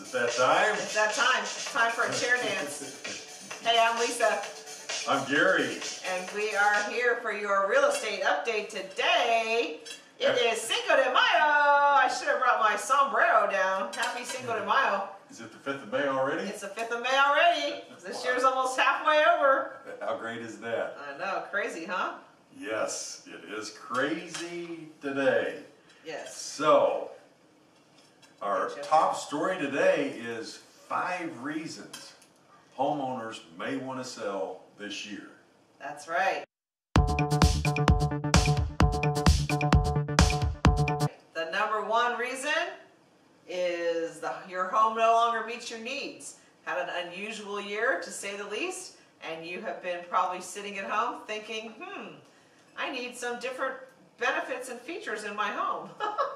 It's that time? It's that time. It's time for a chair dance. Hey, I'm Lisa. I'm Gary. And we are here for your real estate update today. It is Cinco de Mayo. I should have brought my sombrero down. Happy Cinco de Mayo. Is it the 5th of May already? It's the 5th of May already. This year's almost halfway over. How great is that? I know, crazy, huh? Yes, it is crazy today. Yes. So, our top story today is 5 reasons homeowners may want to sell this year. That's right. The number one reason is your home no longer meets your needs. Had an unusual year, to say the least, and you have been probably sitting at home thinking, I need some different benefits and features in my home.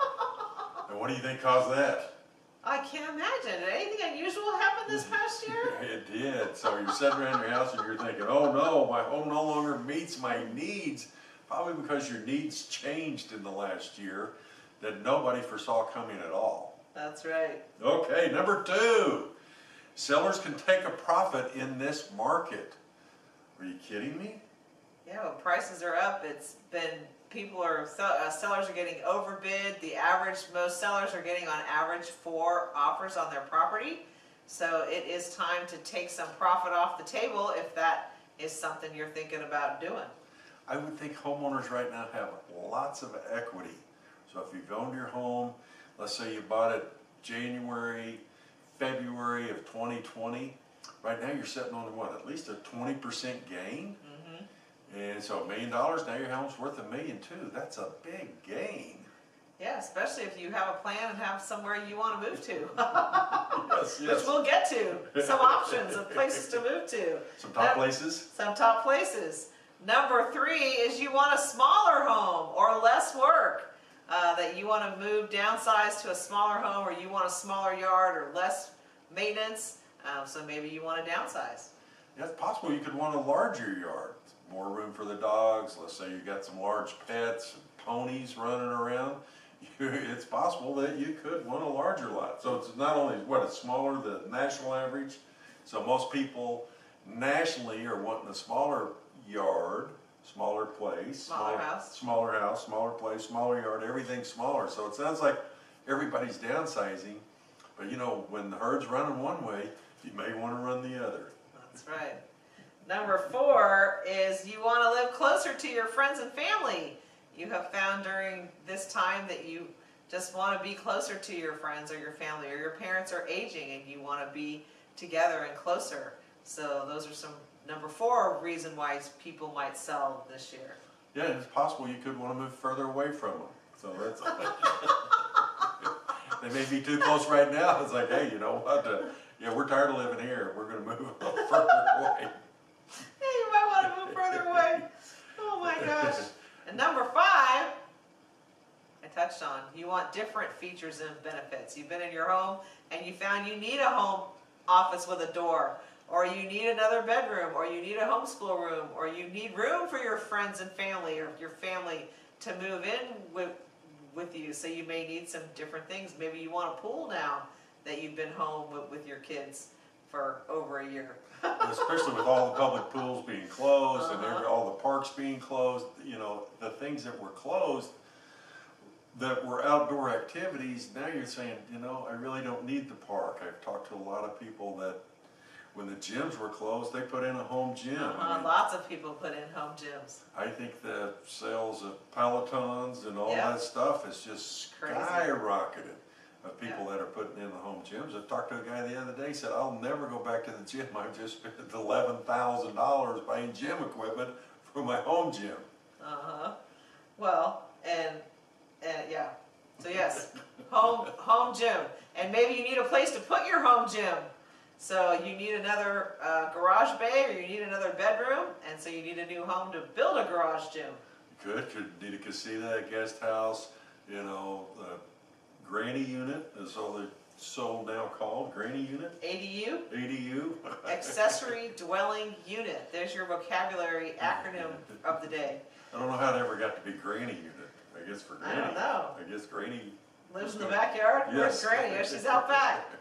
And what do you think caused that? I can't imagine. Did anything unusual happen this past year? It did. So you're sitting around your house and you're thinking, oh no, my home no longer meets my needs. Probably because your needs changed in the last year that nobody foresaw coming at all. That's right. Okay, number 2. Sellers can take a profit in this market. Are you kidding me? Yeah, well, prices are up. It's been, sellers are getting overbid. The average, most sellers are getting on average 4 offers on their property. So it is time to take some profit off the table if that is something you're thinking about doing. I would think homeowners right now have lots of equity. So if you've owned your home, let's say you bought it January, February of 2020, right now you're sitting on what, at least a 20% gain? And so $1 million, now your home's worth $1 million too. That's a big gain. Yeah, especially if you have a plan and have somewhere you want to move to. Yes, yes. Which we'll get to. Some options of places to move to. Some top places? Some top places. Number 3 is you want a smaller home or less work. That you want to move, downsize to a smaller home, or you want a smaller yard or less maintenance. So maybe you want to downsize. Yeah, it's possible you could want a larger yard. More room for the dogs. Let's say you got some large pets, ponies running around. It's possible that you could want a larger lot. So it's not only it's smaller than the national average. So most people nationally are wanting a smaller yard, smaller place, smaller house, smaller place, smaller yard, everything's smaller. So it sounds like everybody's downsizing. But you know, when the herd's running one way, you may want to run the other. That's right. Number 4 is you want to live closer to your friends and family. You have found during this time that you just want to be closer to your friends or your family, or your parents are aging and you want to be together and closer. So those are some number 4 reason why people might sell this year. Yeah, it's possible you could want to move further away from them. So that's they may be too close right now. It's like, hey, you know what? Yeah, we're tired of living here. We're going to move a little further away. Yeah, you might want to move further away. Oh my gosh. And number 5, I touched on, you want different features and benefits. You've been in your home and you found you need a home office with a door, or you need another bedroom, or you need a homeschool room, or you need room for your friends and family, or your family to move in with you. So you may need some different things. Maybe you want a pool now that you've been home with your kids for over a year. Especially with all the public pools being closed and all the parks being closed, you know, the things that were closed that were outdoor activities, now you're saying, you know, I really don't need the park. I've talked to a lot of people that when the gyms were closed, they put in a home gym. I mean, lots of people put in home gyms. I think the sales of Pelotons and all that stuff is just skyrocketed. Of people that are putting in the home gyms. I talked to a guy the other day, said, I'll never go back to the gym. I just spent $11,000 buying gym equipment for my home gym. Well, and yeah. So yes, home gym. And maybe you need a place to put your home gym. So you need another garage bay, or you need another bedroom, and so you need a new home to build a garage gym. Could need a casita, a guest house, you know, granny unit is all they're so now called, granny unit? ADU? ADU. Accessory dwelling unit. There's your vocabulary acronym of the day. I don't know how it ever got to be granny unit. I guess for granny. I don't know. I guess granny lives in the backyard? Yes. Where's Granny? She's out back.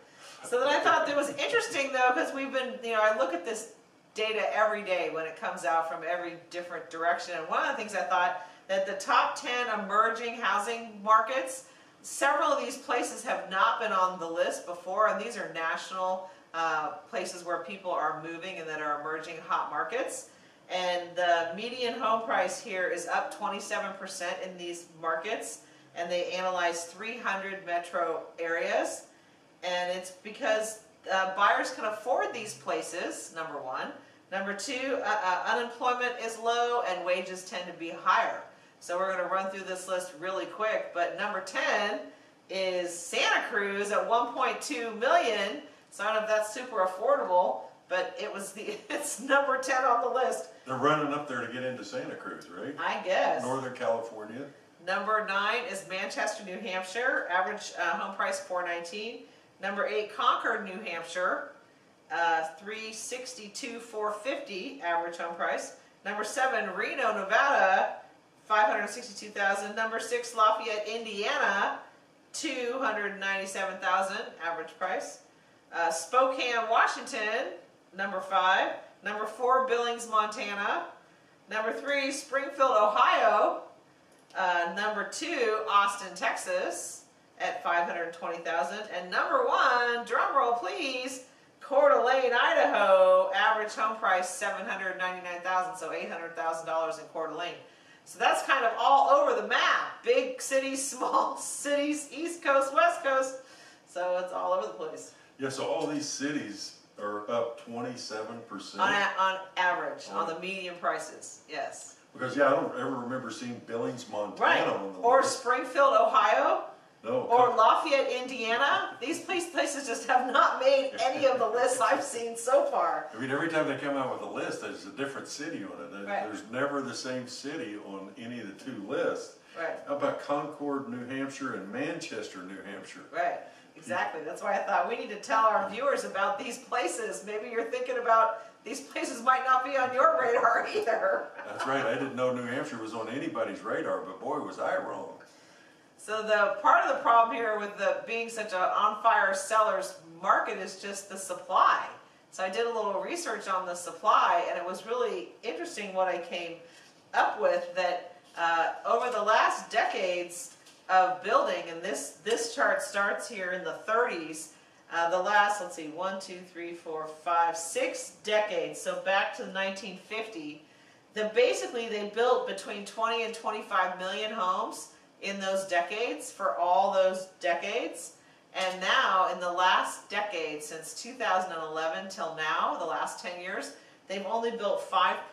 So then I thought that was interesting though, because we've been, I look at this data every day when it comes out from every different direction. And one of the things I thought that the top 10 emerging housing markets, several of these places have not been on the list before, and these are national places where people are moving and that are emerging hot markets. And the median home price here is up 27% in these markets, and they analyzed 300 metro areas. And it's because buyers can afford these places, number one. Number two, unemployment is low and wages tend to be higher. So we're going to run through this list really quick. But number 10 is Santa Cruz at 1.2 million. So I don't know if that's super affordable, but it's number 10 on the list. They're running up there to get into Santa Cruz, right? I guess. Northern California. Number 9 is Manchester, New Hampshire. Average home price $419. Number 8, Concord, New Hampshire. $362,450 average home price. Number 7, Reno, Nevada. $562,000. Number 6, Lafayette, Indiana. $297,000 average price. Spokane, Washington. Number 5. Number 4, Billings, Montana. Number 3, Springfield, Ohio. Number 2, Austin, Texas at $520,000. And number 1, drum roll please, Coeur d'Alene, Idaho. Average home price $799,000, so $800,000 in Coeur d'Alene. So that's kind of all over the map. Big cities, small cities, East Coast, West Coast. So it's all over the place. Yeah, so all these cities are up 27%. On average, on the median prices, yes. Because, yeah, I don't ever remember seeing Billings, Montana right. on the Or list. Springfield, Ohio. No. Or Lafayette, Indiana. These places just have not made any of the lists I've seen so far. I mean, every time they come out with a list, there's a different city on it. Right. There's never the same city on any of the 2 lists. Right. How about Concord, New Hampshire, and Manchester, New Hampshire? Right. Exactly. That's why I thought we need to tell our viewers about these places. Maybe you're thinking about these places might not be on your radar either. That's right. I didn't know New Hampshire was on anybody's radar, but boy, was I wrong. So the part of the problem here with being such an on-fire seller's market is just the supply. So I did a little research on the supply, and it was really interesting what I came up with, that over the last decades of building, and this chart starts here in the 30s, the last, let's see, 1, 2, 3, 4, 5, 6 decades, so back to 1950, basically they built between 20 and 25 million homes in those decades, for all those decades. And now, in the last decade, since 2011 till now, the last 10 years, they've only built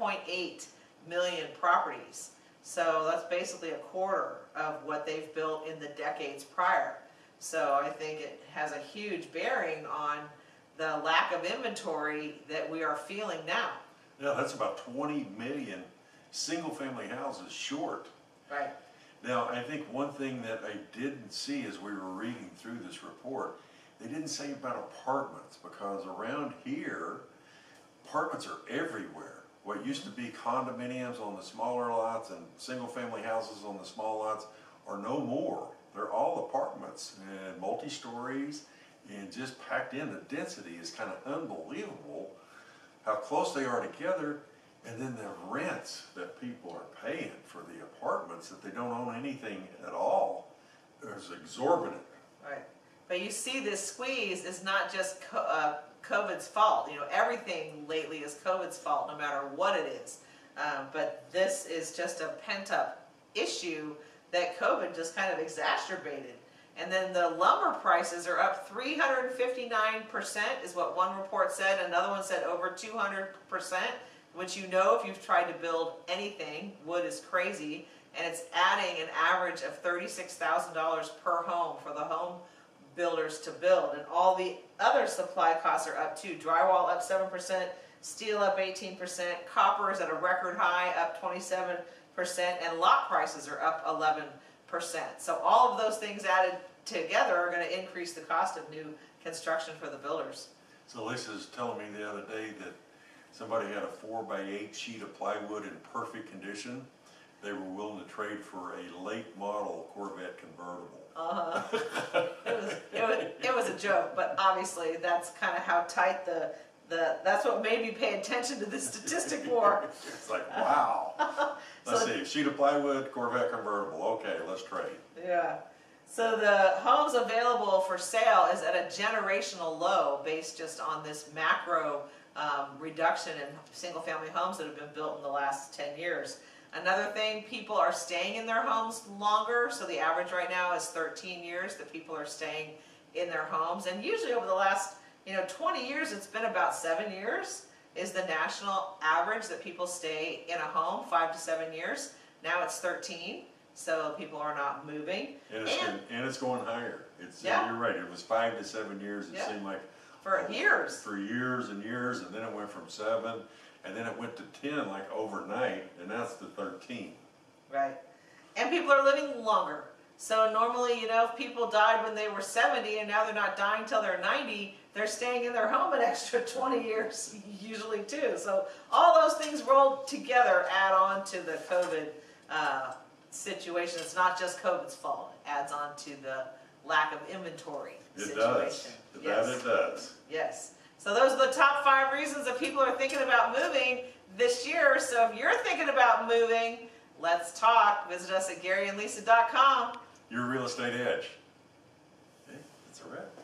5.8 million properties. So that's basically a quarter of what they've built in the decades prior. So I think it has a huge bearing on the lack of inventory that we are feeling now. Yeah, that's about 20 million single-family houses short. Right. Now, I think one thing that I didn't see as we were reading through this report, they didn't say about apartments, because around here, apartments are everywhere. What used to be condominiums on the smaller lots and single-family houses on the small lots are no more. They're all apartments and multi-stories and just packed in. The density is kind of unbelievable how close they are together. And then the rents that people are paying for the apartments that they don't own anything at all is exorbitant. Right. But you see, this squeeze is not just COVID's fault. Everything lately is COVID's fault, no matter what it is. But this is just a pent-up issue that COVID just kind of exacerbated. And then the lumber prices are up 359%, is what one report said. Another one said over 200%. Which if you've tried to build anything, wood is crazy, and it's adding an average of $36,000 per home for the home builders to build. And all the other supply costs are up too. Drywall up 7%, steel up 18%, copper is at a record high, up 27%, and lot prices are up 11%. So all of those things added together are going to increase the cost of new construction for the builders. So Lisa's telling me the other day that somebody had a 4x8 sheet of plywood in perfect condition. They were willing to trade for a late model Corvette convertible. It was a joke, but obviously that's kind of how tight that's what made me pay attention to this statistic more. It's like, wow. Let's see, sheet of plywood, Corvette convertible. Okay, let's trade. Yeah. So the homes available for sale is at a generational low based just on this macro reduction in single-family homes that have been built in the last 10 years. Another thing, people are staying in their homes longer. So the average right now is 13 years that people are staying in their homes. And usually over the last 20 years, it's been about 7 years is the national average that people stay in a home, 5 to 7 years. Now it's 13, so people are not moving. And it's going higher. Yeah. You're right, it was 5 to 7 years, it seemed like. For years. For years and years, and then it went from 7, and then it went to 10 like overnight, and that's the 13. Right. And people are living longer. So normally, if people died when they were 70 and now they're not dying till they're 90, they're staying in their home an extra 20 years usually too. So all those things rolled together add on to the COVID situation. It's not just COVID's fault. It adds on to the lack of inventory situation. It does. Yes. So those are the top 5 reasons that people are thinking about moving this year. So if you're thinking about moving, let's talk. Visit us at GaryandLisa.com. Your real estate edge. Okay, that's a wrap.